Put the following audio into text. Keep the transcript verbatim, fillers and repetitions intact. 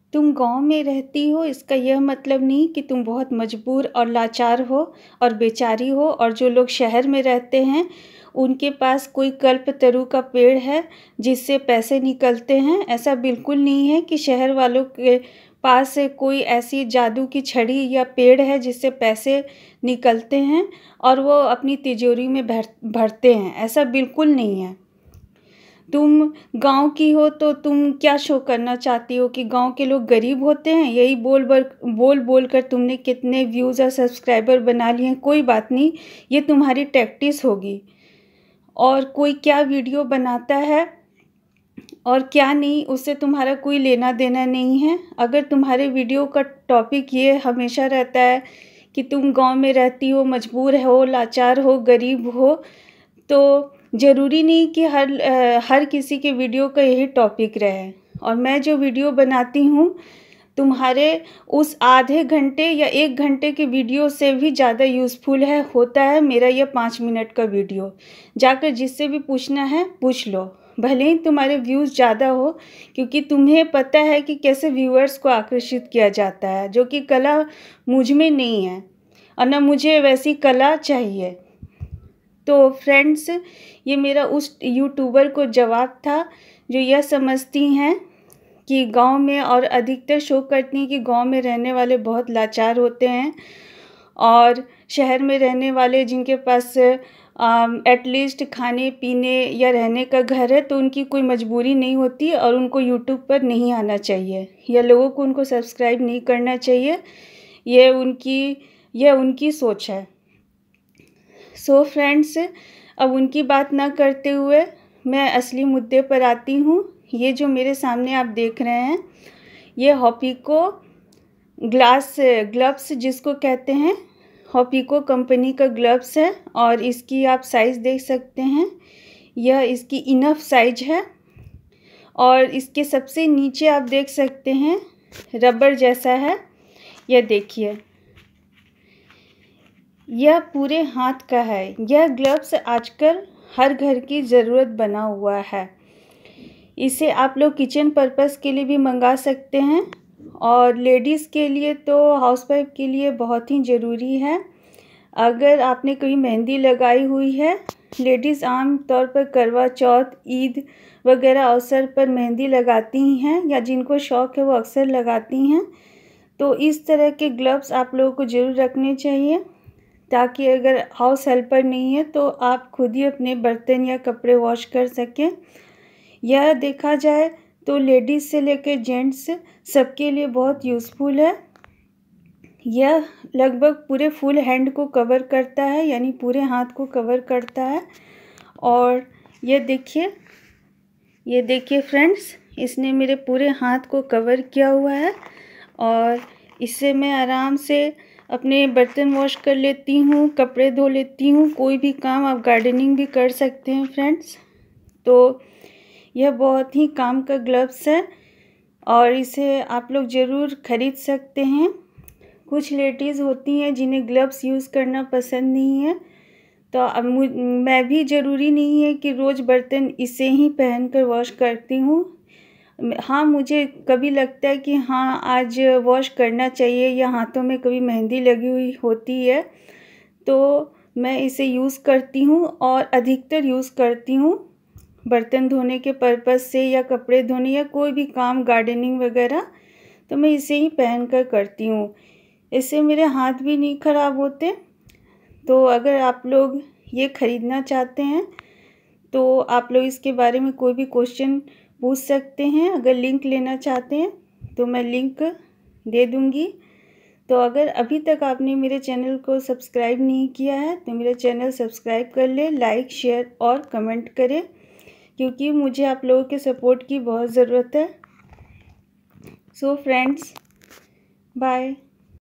तुम गाँव में रहती हो इसका यह मतलब नहीं कि तुम बहुत मजबूर और लाचार हो और बेचारी हो, और जो लोग शहर में रहते हैं उनके पास कोई कल्पतरू का पेड़ है जिससे पैसे निकलते हैं। ऐसा बिल्कुल नहीं है कि शहर वालों के पास से कोई ऐसी जादू की छड़ी या पेड़ है जिससे पैसे निकलते हैं और वो अपनी तिजोरी में भर भरते हैं। ऐसा बिल्कुल नहीं है। तुम गांव की हो तो तुम क्या शो करना चाहती हो कि गांव के लोग गरीब होते हैं? यही बोल बोल बोल बोल कर तुमने कितने व्यूज़ और सब्सक्राइबर बना लिए हैं। कोई बात नहीं, ये तुम्हारी प्रैक्टिस होगी। और कोई क्या वीडियो बनाता है और क्या नहीं, उससे तुम्हारा कोई लेना देना नहीं है। अगर तुम्हारे वीडियो का टॉपिक ये हमेशा रहता है कि तुम गांव में रहती हो, मजबूर हो, लाचार हो, गरीब हो, तो ज़रूरी नहीं कि हर हर किसी के वीडियो का यही टॉपिक रहे। और मैं जो वीडियो बनाती हूँ तुम्हारे उस आधे घंटे या एक घंटे के वीडियो से भी ज़्यादा यूज़फुल है होता है मेरा यह पाँच मिनट का वीडियो। जाकर जिससे भी पूछना है पूछ लो, भले ही तुम्हारे व्यूज़ ज़्यादा हो, क्योंकि तुम्हें पता है कि कैसे व्यूअर्स को आकर्षित किया जाता है, जो कि कला मुझ में नहीं है और ना मुझे वैसी कला चाहिए। तो फ्रेंड्स, ये मेरा उस यूट्यूबर को जवाब था जो यह समझती हैं कि गांव में, और अधिकतर शो करती हैं कि गांव में रहने वाले बहुत लाचार होते हैं और शहर में रहने वाले जिनके पास एटलीस्ट खाने पीने या रहने का घर है तो उनकी कोई मजबूरी नहीं होती और उनको यूट्यूब पर नहीं आना चाहिए या लोगों को उनको सब्सक्राइब नहीं करना चाहिए। यह उनकी यह उनकी सोच है। सो फ्रेंड्स, अब उनकी बात ना करते हुए मैं असली मुद्दे पर आती हूँ। ये जो मेरे सामने आप देख रहे हैं ये हॉपिको ग्लास ग्लव्स जिसको कहते हैं, हॉपिको कंपनी का ग्लव्स है और इसकी आप साइज़ देख सकते हैं। यह इसकी इनफ साइज है और इसके सबसे नीचे आप देख सकते हैं रबर जैसा है। यह देखिए, यह पूरे हाथ का है। यह ग्लव्स आजकल हर घर की ज़रूरत बना हुआ है। इसे आप लोग किचन पर्पस के लिए भी मंगा सकते हैं और लेडीज़ के लिए तो हाउसवाइफ के लिए बहुत ही ज़रूरी है। अगर आपने कभी मेहंदी लगाई हुई है, लेडीज़ आम तौर पर करवा चौथ, ईद वगैरह अवसर पर मेहंदी लगाती हैं या जिनको शौक़ है वो अक्सर लगाती हैं, तो इस तरह के ग्लव्स आप लोगों को ज़रूर रखने चाहिए ताकि अगर हाउस हेल्पर नहीं है तो आप खुद ही अपने बर्तन या कपड़े वॉश कर सकें। यह देखा जाए तो लेडीज़ से लेकर जेंट्स सबके लिए बहुत यूज़फुल है। यह लगभग पूरे फुल हैंड को कवर करता है, यानी पूरे हाथ को कवर करता है। और ये देखिए ये देखिए फ्रेंड्स, इसने मेरे पूरे हाथ को कवर किया हुआ है और इससे मैं आराम से अपने बर्तन वॉश कर लेती हूँ, कपड़े धो लेती हूँ, कोई भी काम, आप गार्डनिंग भी कर सकते हैं फ्रेंड्स। तो यह बहुत ही काम का ग्लव्स है और इसे आप लोग ज़रूर ख़रीद सकते हैं। कुछ लेडीज़ होती हैं जिन्हें ग्लव्स यूज़ करना पसंद नहीं है, तो अब मैं भी ज़रूरी नहीं है कि रोज़ बर्तन इसे ही पहनकर वॉश करती हूँ। हाँ, मुझे कभी लगता है कि हाँ आज वॉश करना चाहिए या हाथों में कभी मेहंदी लगी हुई होती है तो मैं इसे यूज़ करती हूँ और अधिकतर यूज़ करती हूँ बर्तन धोने के पर्पज़ से या कपड़े धोने या कोई भी काम, गार्डनिंग वगैरह, तो मैं इसे ही पहन कर करती हूँ। इससे मेरे हाथ भी नहीं ख़राब होते। तो अगर आप लोग ये ख़रीदना चाहते हैं तो आप लोग इसके बारे में कोई भी क्वेश्चन पूछ सकते हैं। अगर लिंक लेना चाहते हैं तो मैं लिंक दे दूँगी। तो अगर अभी तक आपने मेरे चैनल को सब्सक्राइब नहीं किया है तो मेरा चैनल सब्सक्राइब कर ले, लाइक, शेयर और कमेंट करें, क्योंकि मुझे आप लोगों के सपोर्ट की बहुत ज़रूरत है। So friends, bye.